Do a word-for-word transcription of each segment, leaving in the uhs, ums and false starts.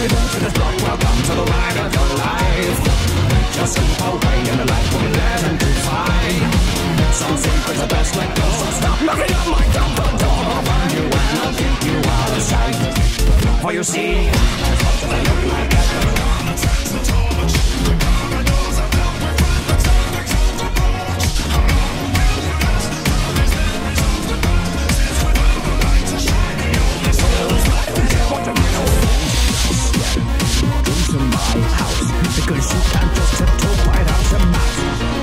to this block, welcome to the ride of your life. Just keep away and the light will learn to find. Some secrets are best let go, so stop knocking on my dumb door. I'll find you and I'll keep you out of sight. For you see, as much as I look like that, to my house, because you can't just tiptoe right out your mouth.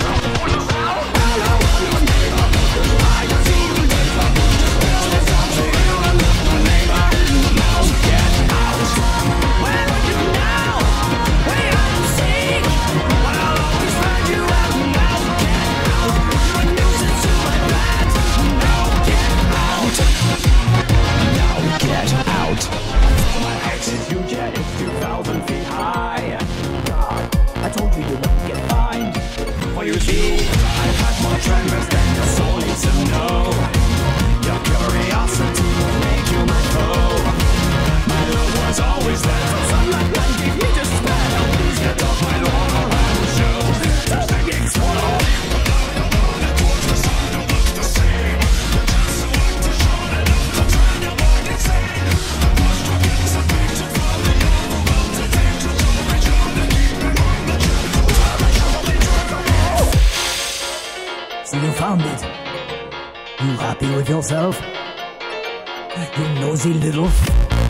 I told you you wouldn't get fined. For you see, I've had more tremors than your soul needs to know. Your curiosity will make you my foe. My love was always there, so sunlight won't give me despair. Please get off my lawn or I will show. So they explode. So you found it. You happy with yourself? You nosy little f